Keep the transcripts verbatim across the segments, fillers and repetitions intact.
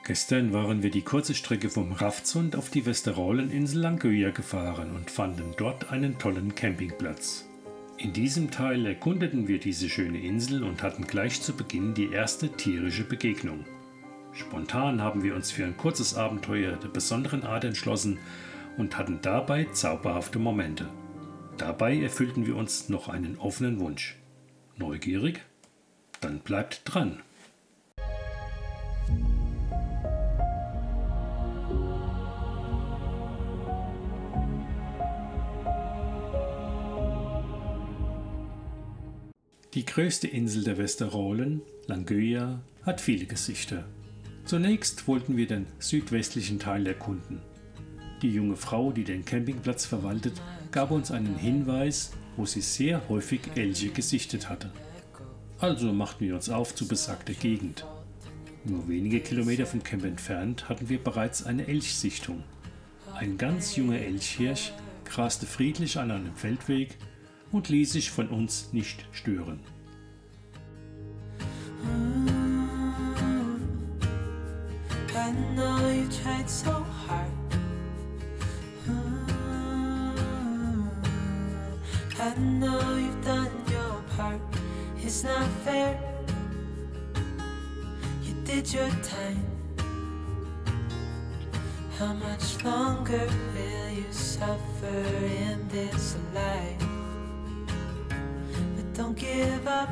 Gestern waren wir die kurze Strecke vom Raftsund auf die Westerollen-Insel Langøya gefahren und fanden dort einen tollen Campingplatz. In diesem Teil erkundeten wir diese schöne Insel und hatten gleich zu Beginn die erste tierische Begegnung. Spontan haben wir uns für ein kurzes Abenteuer der besonderen Art entschlossen und hatten dabei zauberhafte Momente. Dabei erfüllten wir uns noch einen offenen Wunsch. Neugierig? Dann bleibt dran! Die größte Insel der Westerollen, Langøya, hat viele Gesichter. Zunächst wollten wir den südwestlichen Teil erkunden. Die junge Frau, die den Campingplatz verwaltet, gab uns einen Hinweis, wo sie sehr häufig Elche gesichtet hatte. Also machten wir uns auf zu besagter Gegend. Nur wenige Kilometer vom Camp entfernt hatten wir bereits eine Elchsichtung. Ein ganz junger Elchhirsch graste friedlich an einem Feldweg und ließ sich von uns nicht stören. I know you tried so hard. I know you've done your part. It's not fair. You did your time. How much longer will you suffer in this life? But don't give up.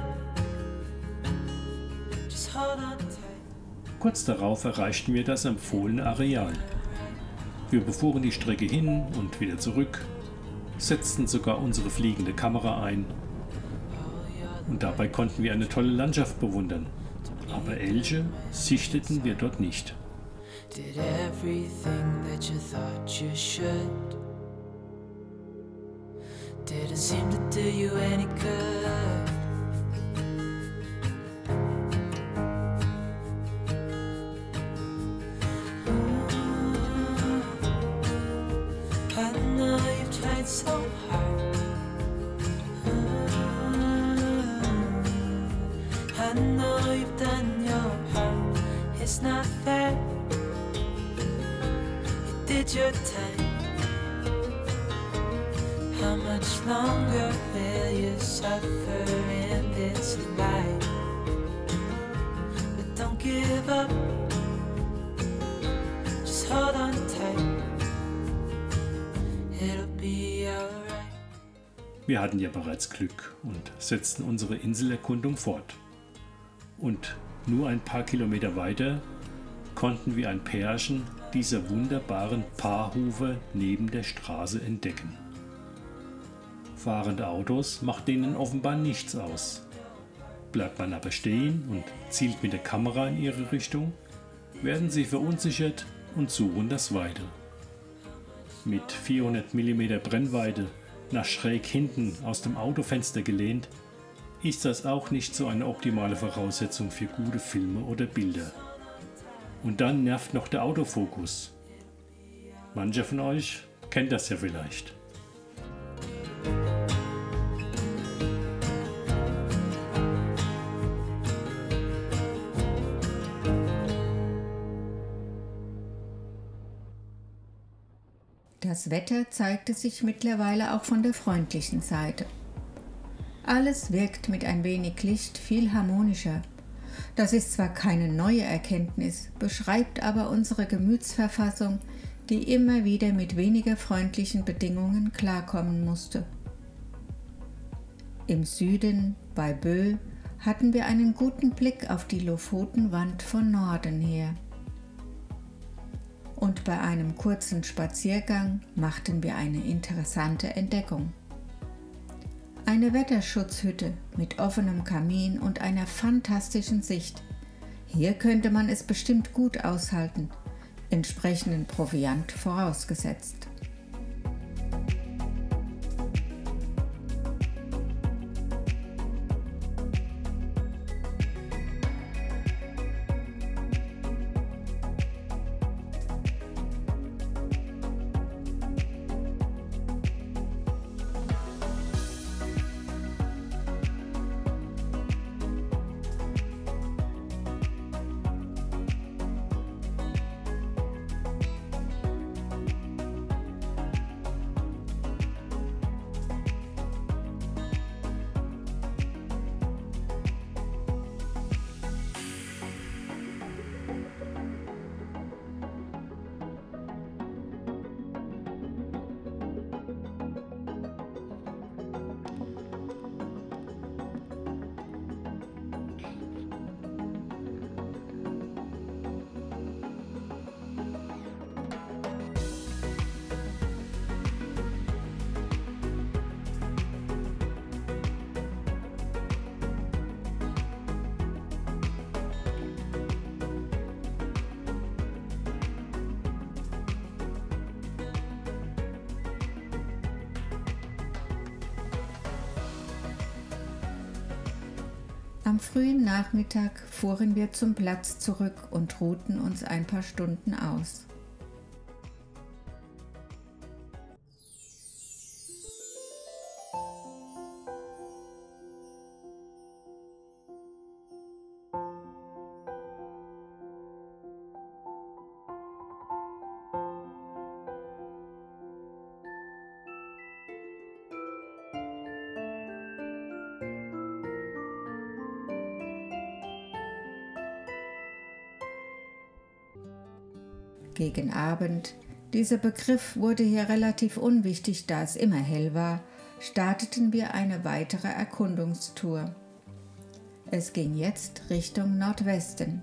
Just hold on tight. Kurz darauf erreichten wir das empfohlene Areal. Wir befuhren die Strecke hin und wieder zurück, setzten sogar unsere fliegende Kamera ein und dabei konnten wir eine tolle Landschaft bewundern. Aber Elche sichteten wir dort nicht. Did everything that you thought you should. Didn't seem to do you any good. I know you've tried so hard. I know you've done your part. It's not fair. You did your time. How much longer will you suffer in this life? But don't give up. Just hold on tight. It'll be alright. Wir hatten ja bereits Glück und setzten unsere Inselerkundung fort. Und nur ein paar Kilometer weiter konnten wir ein Pärchen dieser wunderbaren Paarhufe neben der Straße entdecken. Fahrende Autos macht denen offenbar nichts aus. Bleibt man aber stehen und zielt mit der Kamera in ihre Richtung, werden sie verunsichert und suchen das Weite. Mit vierhundert Millimeter Brennweite nach schräg hinten aus dem Autofenster gelehnt, ist das auch nicht so eine optimale Voraussetzung für gute Filme oder Bilder. Und dann nervt noch der Autofokus. Mancher von euch kennt das ja vielleicht. Das Wetter zeigte sich mittlerweile auch von der freundlichen Seite. Alles wirkt mit ein wenig Licht viel harmonischer. Das ist zwar keine neue Erkenntnis, beschreibt aber unsere Gemütsverfassung, die immer wieder mit weniger freundlichen Bedingungen klarkommen musste. Im Süden, bei Bø, hatten wir einen guten Blick auf die Lofotenwand von Norden her. Und bei einem kurzen Spaziergang machten wir eine interessante Entdeckung. Eine Wetterschutzhütte mit offenem Kamin und einer fantastischen Sicht. Hier könnte man es bestimmt gut aushalten, entsprechenden Proviant vorausgesetzt. Am frühen Nachmittag fuhren wir zum Platz zurück und ruhten uns ein paar Stunden aus. Gegen Abend, dieser Begriff wurde hier relativ unwichtig, da es immer hell war, starteten wir eine weitere Erkundungstour. Es ging jetzt Richtung Nordwesten.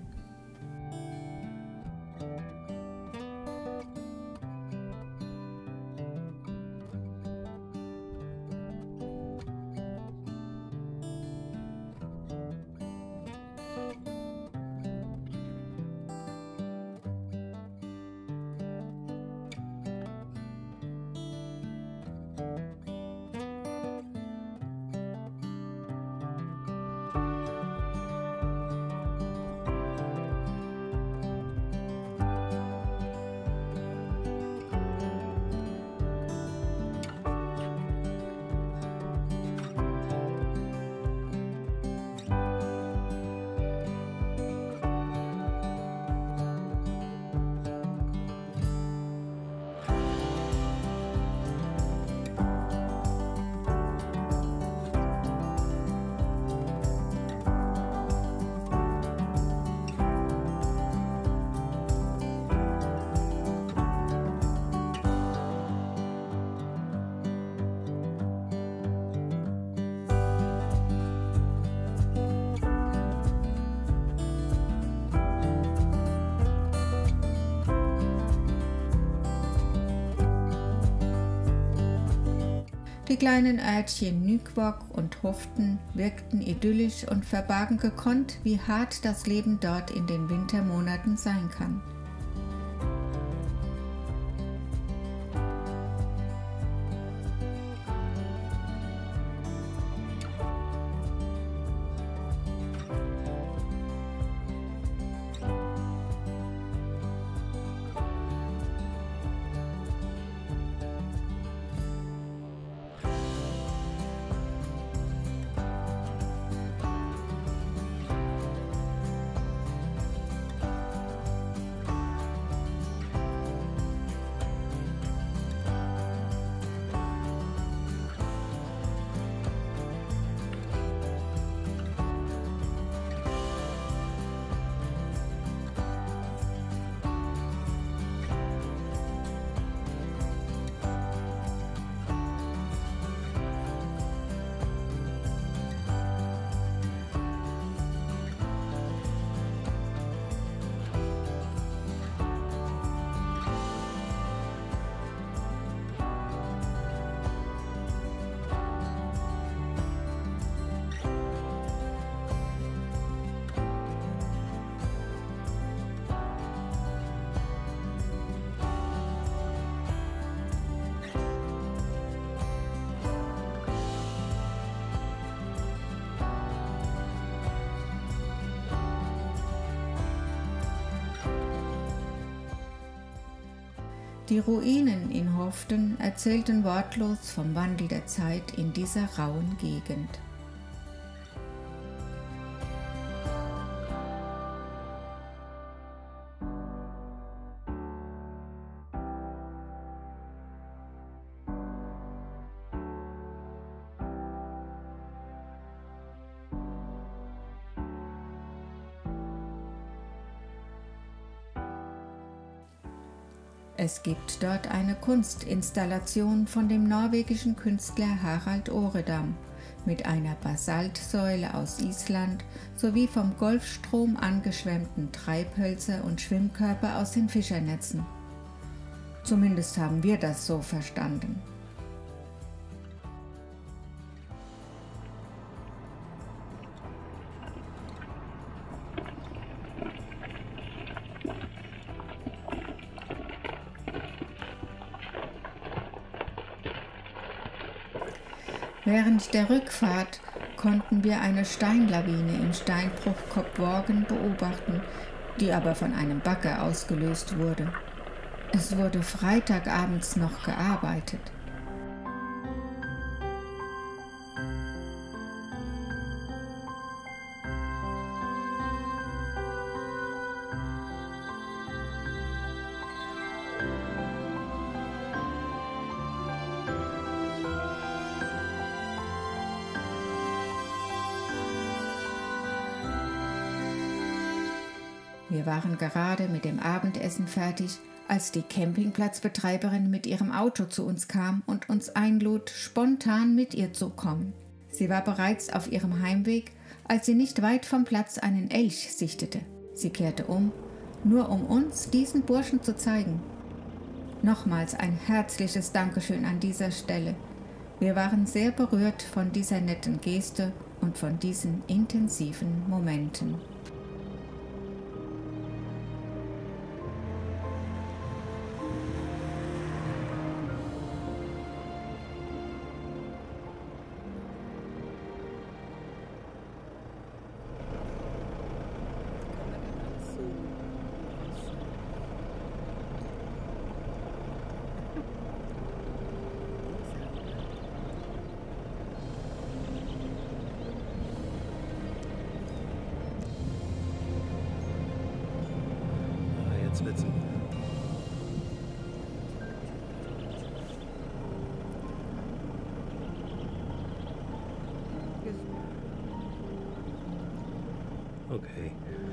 Die kleinen Örtchen Nykvok und Hoften wirkten idyllisch und verbargen gekonnt, wie hart das Leben dort in den Wintermonaten sein kann. Die Ruinen in Hoften erzählten wortlos vom Wandel der Zeit in dieser rauen Gegend. Es gibt dort eine Kunstinstallation von dem norwegischen Künstler Harald Oredam mit einer Basaltsäule aus Island sowie vom Golfstrom angeschwemmten Treibhölzer und Schwimmkörper aus den Fischernetzen. Zumindest haben wir das so verstanden. Während der Rückfahrt konnten wir eine Steinlawine im Steinbruch Kopworgen beobachten, die aber von einem Bagger ausgelöst wurde. Es wurde Freitagabends noch gearbeitet. Wir waren gerade mit dem Abendessen fertig, als die Campingplatzbetreiberin mit ihrem Auto zu uns kam und uns einlud, spontan mit ihr zu kommen. Sie war bereits auf ihrem Heimweg, als sie nicht weit vom Platz einen Elch sichtete. Sie kehrte um, nur um uns diesen Burschen zu zeigen. Nochmals ein herzliches Dankeschön an dieser Stelle. Wir waren sehr berührt von dieser netten Geste und von diesen intensiven Momenten. Jetzt wird's. Okay.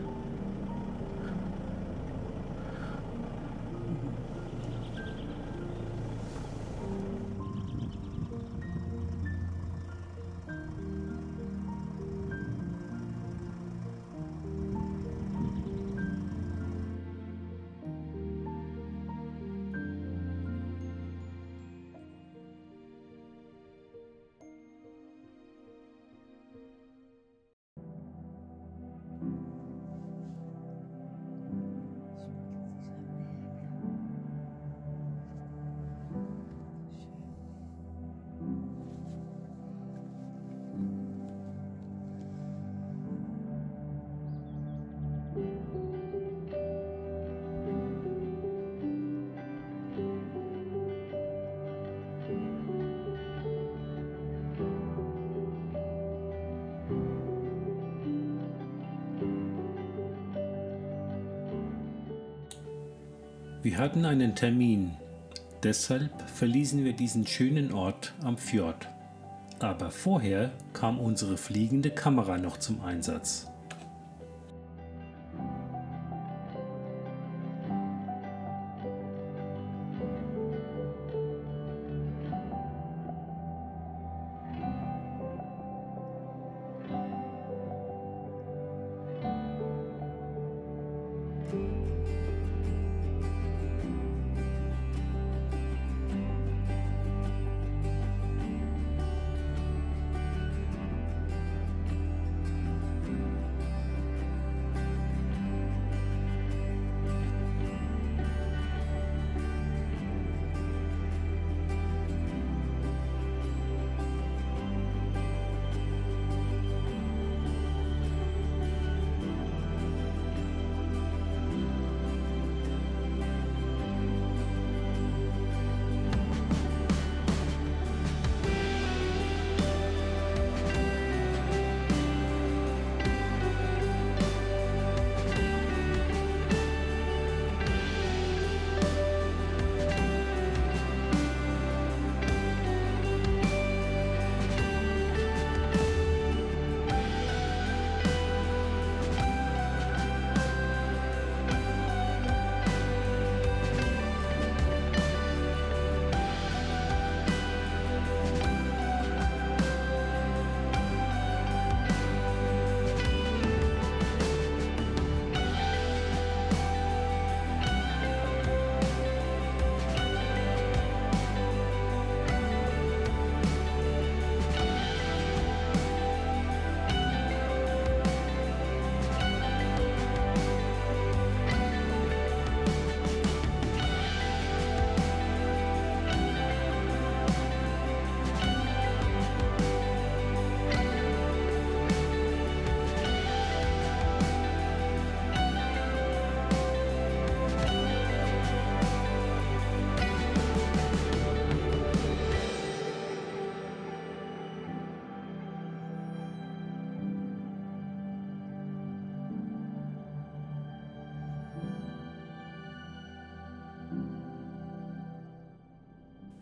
Wir hatten einen Termin, deshalb verließen wir diesen schönen Ort am Fjord. Aber vorher kam unsere fliegende Kamera noch zum Einsatz.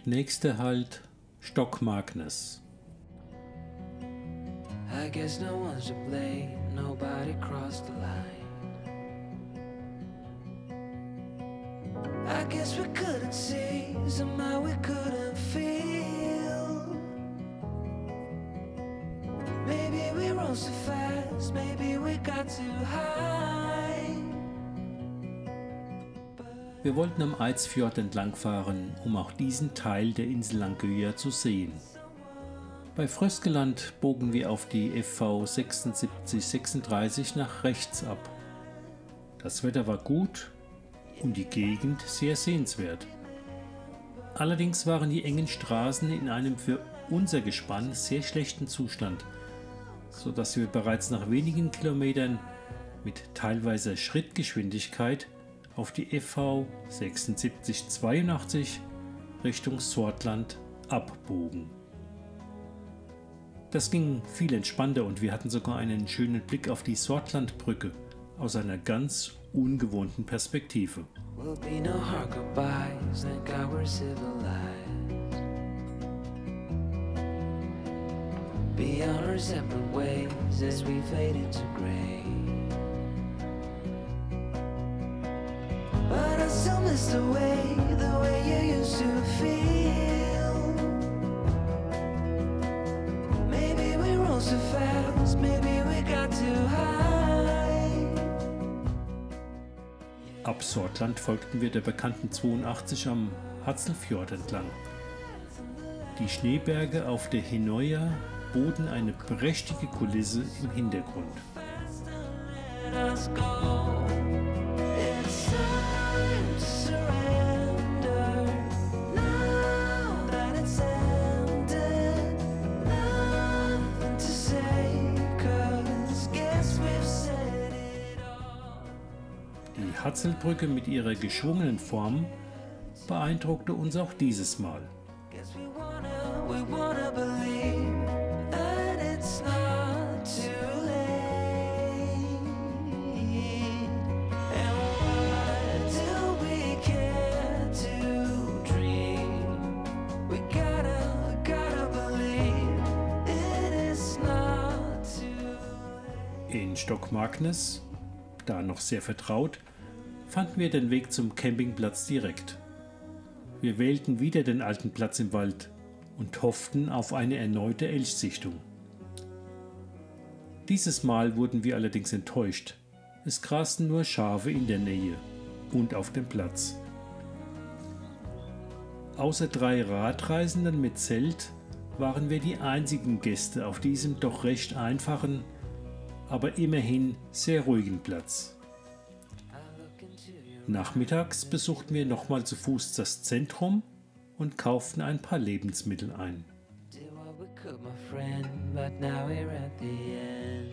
Nächster Halt Stockmarknes. I guess no one's to blame, nobody crossed the line. I guess we couldn't see, somehow we couldn't feel. Maybe we rose too fast, maybe we got too high. Wir wollten am Eidsfjord entlangfahren, um auch diesen Teil der Insel Langøya zu sehen. Bei Fröskeland bogen wir auf die F V sechsundsiebzig sechsunddreißig nach rechts ab. Das Wetter war gut und die Gegend sehr sehenswert. Allerdings waren die engen Straßen in einem für unser Gespann sehr schlechten Zustand, so dass wir bereits nach wenigen Kilometern mit teilweise Schrittgeschwindigkeit auf die F V sechsundsiebzig zweiundachtzig Richtung Sortland abbogen. Das ging viel entspannter und wir hatten sogar einen schönen Blick auf die Sortlandbrücke aus einer ganz ungewohnten Perspektive. Will be no hard goodbyes, thank God we're civilized. Be on our separate ways as we fade into gray. But I still miss the way, the way you used to feel. Maybe we rose too fast, maybe we got too high. Ab Sortland folgten wir der bekannten zweiundachtzig am Hazelfjord entlang. Die Schneeberge auf der Hinnøya boten eine prächtige Kulisse im Hintergrund. Let us go. It's time to surrender. Now that it's ended, nothing to say, 'cause guess we've said it all. Die Hazelbrücke mit ihrer geschwungenen Form beeindruckte uns auch dieses Mal. Guess we wanna, we wanna believe that it's not too late. And why do we care to dream? We gotta, we gotta believe it is not too late. In Stockmarknes, da noch sehr vertraut, fanden wir den Weg zum Campingplatz direkt. Wir wählten wieder den alten Platz im Wald und hofften auf eine erneute Elchsichtung. Dieses Mal wurden wir allerdings enttäuscht. Es grasten nur Schafe in der Nähe und auf dem Platz. Außer drei Radreisenden mit Zelt waren wir die einzigen Gäste auf diesem doch recht einfachen, aber immerhin sehr ruhigen Platz. Nachmittags besuchten wir nochmal zu Fuß das Zentrum und kauften ein paar Lebensmittel ein. Did what we could, my friend, but now we're at the end.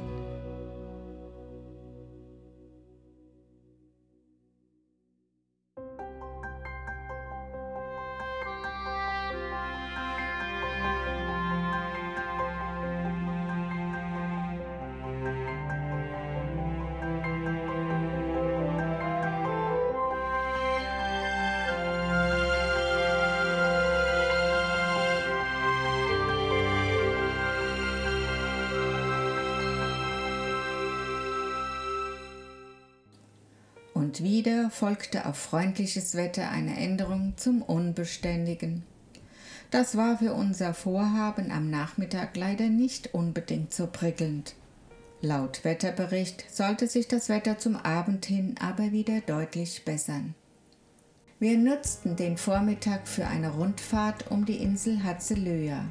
Und wieder folgte auf freundliches Wetter eine Änderung zum Unbeständigen. Das war für unser Vorhaben am Nachmittag leider nicht unbedingt so prickelnd. Laut Wetterbericht sollte sich das Wetter zum Abend hin aber wieder deutlich bessern. Wir nutzten den Vormittag für eine Rundfahrt um die Insel Hazeløya.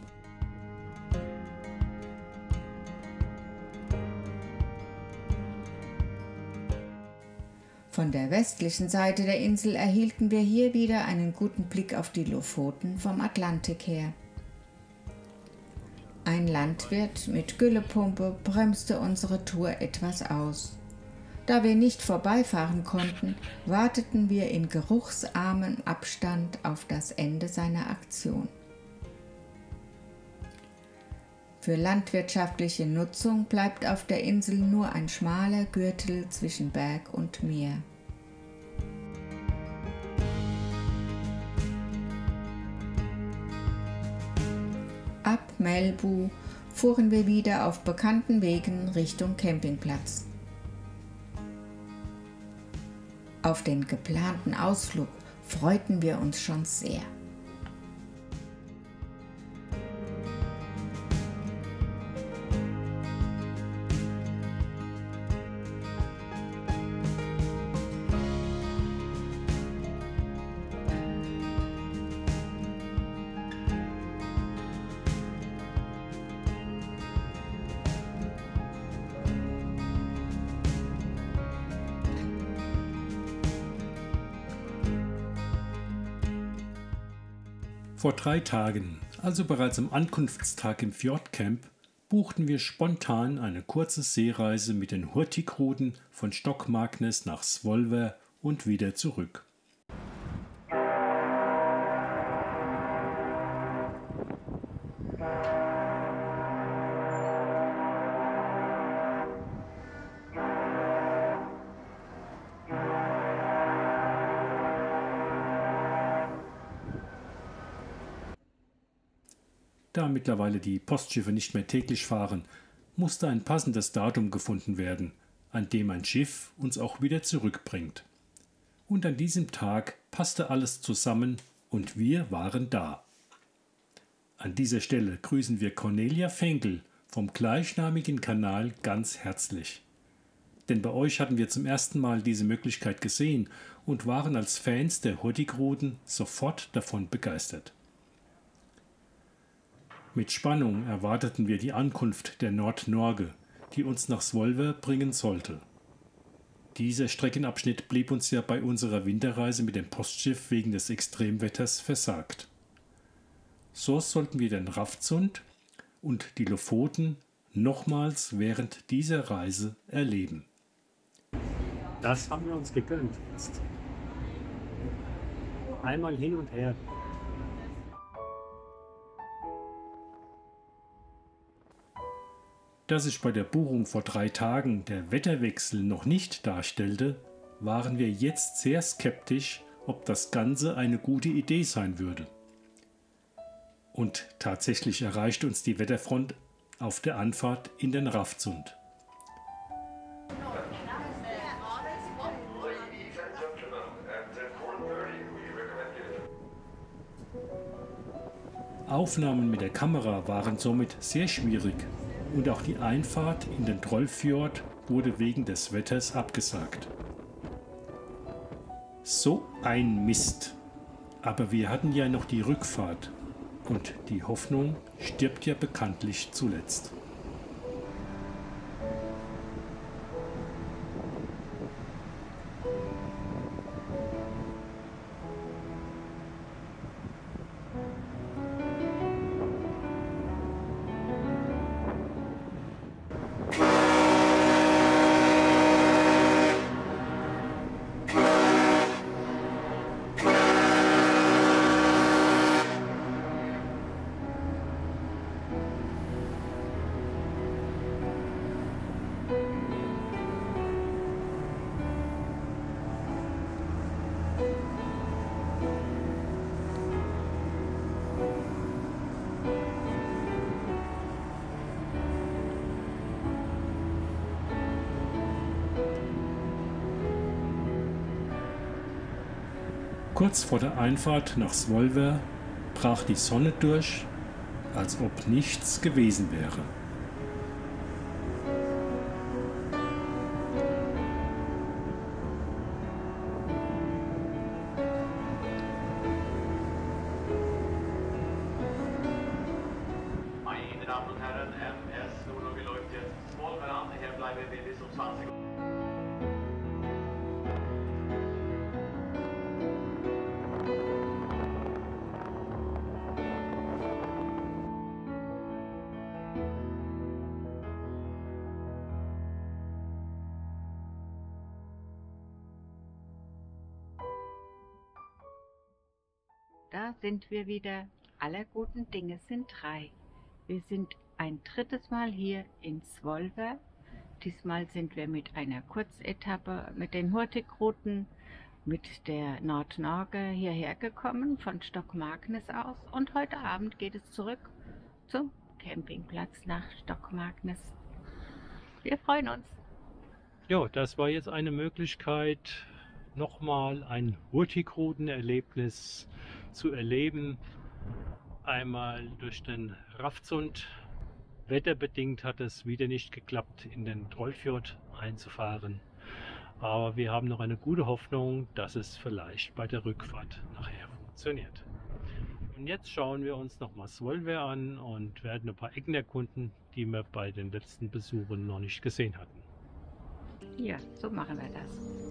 Von der westlichen Seite der Insel erhielten wir hier wieder einen guten Blick auf die Lofoten vom Atlantik her. Ein Landwirt mit Güllepumpe bremste unsere Tour etwas aus. Da wir nicht vorbeifahren konnten, warteten wir in geruchsarmem Abstand auf das Ende seiner Aktion. Für landwirtschaftliche Nutzung bleibt auf der Insel nur ein schmaler Gürtel zwischen Berg und Meer. Melbu fuhren wir wieder auf bekannten Wegen Richtung Campingplatz. Auf den geplanten Ausflug freuten wir uns schon sehr. Vor drei Tagen, also bereits am Ankunftstag im Fjordcamp, buchten wir spontan eine kurze Seereise mit den Hurtigruten von Stokmarknes nach Svolvær und wieder zurück. Da mittlerweile die Postschiffe nicht mehr täglich fahren, musste ein passendes Datum gefunden werden, an dem ein Schiff uns auch wieder zurückbringt. Und an diesem Tag passte alles zusammen und wir waren da. An dieser Stelle grüßen wir Cornelia Fenkel vom gleichnamigen Kanal ganz herzlich. Denn bei euch hatten wir zum ersten Mal diese Möglichkeit gesehen und waren als Fans der Hurtigruten sofort davon begeistert. Mit Spannung erwarteten wir die Ankunft der Nord-Norge, die uns nach Svolvær bringen sollte. Dieser Streckenabschnitt blieb uns ja bei unserer Winterreise mit dem Postschiff wegen des Extremwetters versagt. So sollten wir den Raftsund und die Lofoten nochmals während dieser Reise erleben. Das haben wir uns gegönnt jetzt. Einmal hin und her. Da sich bei der Buchung vor drei Tagen der Wetterwechsel noch nicht darstellte, waren wir jetzt sehr skeptisch, ob das Ganze eine gute Idee sein würde. Und tatsächlich erreichte uns die Wetterfront auf der Anfahrt in den Raftsund. Aufnahmen mit der Kamera waren somit sehr schwierig. Und auch die Einfahrt in den Trollfjord wurde wegen des Wetters abgesagt. So ein Mist. Aber wir hatten ja noch die Rückfahrt. Und die Hoffnung stirbt ja bekanntlich zuletzt. Kurz vor der Einfahrt nach Svolvær brach die Sonne durch, als ob nichts gewesen wäre. Meine Damen und Herren, ähm, es ist nur noch geleuchtet. Svolvær an, hier bleiben wir bis um zwanzig Uhr. Da sind wir wieder. Aller guten Dinge sind drei. Wir sind ein drittes Mal hier in Svolvær. Diesmal sind wir mit einer Kurzetappe mit den Hurtigruten mit der Nord-Norge hierher gekommen, von Stokmarknes aus. Und heute Abend geht es zurück zum Campingplatz nach Stockmarknes. Wir freuen uns. Ja, das war jetzt eine Möglichkeit, nochmal ein Hurtigruten-Erlebnis zu erleben. Einmal durch den Raftsund. Wetterbedingt hat es wieder nicht geklappt, in den Trollfjord einzufahren. Aber wir haben noch eine gute Hoffnung, dass es vielleicht bei der Rückfahrt nachher funktioniert. Und jetzt schauen wir uns nochmal Svolvær an und werden ein paar Ecken erkunden, die wir bei den letzten Besuchen noch nicht gesehen hatten. Ja, so machen wir das.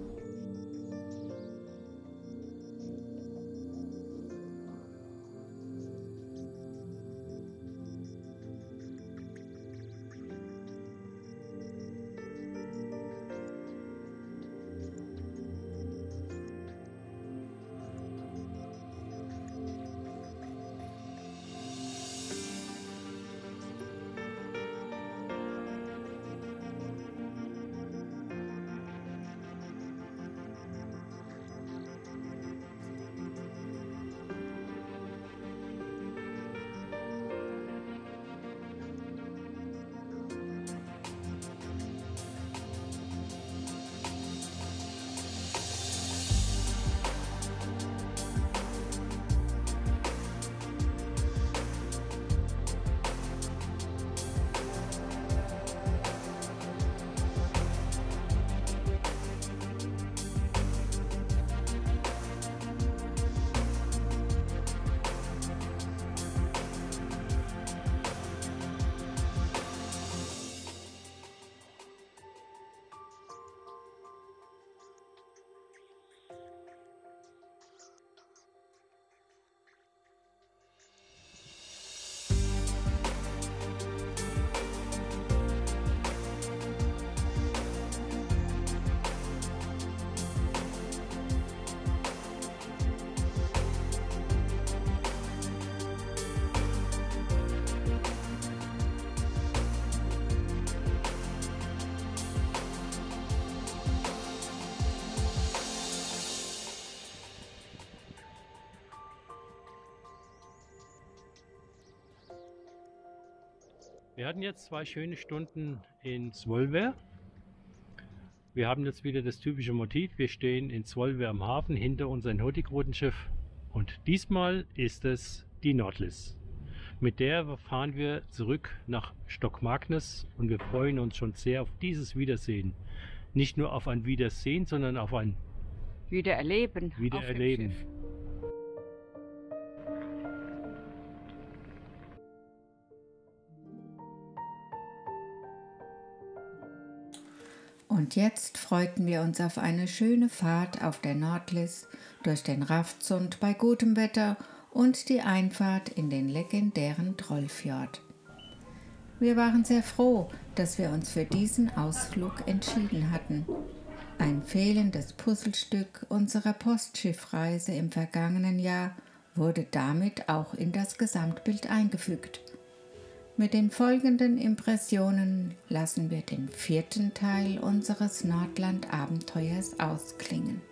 Wir hatten jetzt zwei schöne Stunden in Svolvær. Wir haben jetzt wieder das typische Motiv. Wir stehen in Svolvær am Hafen, hinter uns ein Hurtigrutenschiff. Und diesmal ist es die Nordliss. Mit der fahren wir zurück nach Stockmarknes und wir freuen uns schon sehr auf dieses Wiedersehen. Nicht nur auf ein Wiedersehen, sondern auf ein Wiedererleben. Wiedererleben. Auf dem Schiff. Und jetzt freuten wir uns auf eine schöne Fahrt auf der Nordliss durch den Raftsund bei gutem Wetter und die Einfahrt in den legendären Trollfjord. Wir waren sehr froh, dass wir uns für diesen Ausflug entschieden hatten. Ein fehlendes Puzzlestück unserer Postschiffreise im vergangenen Jahr wurde damit auch in das Gesamtbild eingefügt. Mit den folgenden Impressionen lassen wir den vierten Teil unseres Nordland-Abenteuers ausklingen.